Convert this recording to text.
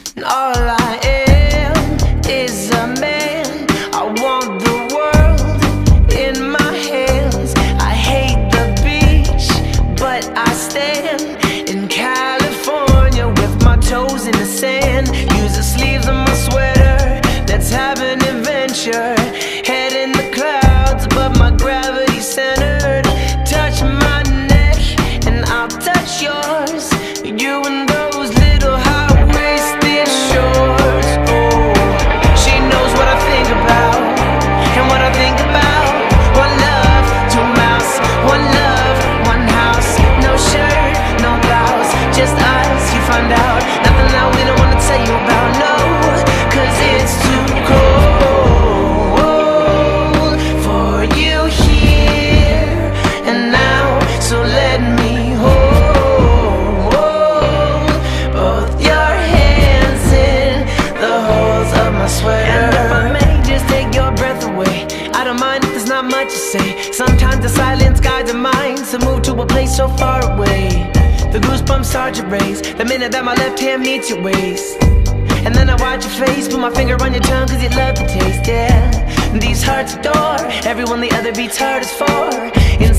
And all I am is a man. I want the world in my hands. I hate the beach, but I stand in California with my toes in the sand. Use the sleeves of my sweater, let's have an adventure. Head in the clouds, but my gravity's centered. Touch my neck and I'll touch yours. You and those little high-waisted shorts. Oh, she knows what I think about, and what I think about. One love, two mouths. One love, one house. No shirt, no blouse, just us, you find out. Nothing that we don't wanna tell you about, no, 'cause it's too cold for you here and now. So let me hold both your hands in the holes of my sweater. And if I may just take your breath away, I don't mind if there's not much to say. Sometimes the silence guides our minds to move to a place so far away. The goosebumps start to raise the minute that my left hand meets your waist. And then I watch your face, put my finger on your tongue 'cause you love the taste, yeah. These hearts adore everyone the other beats hardest for.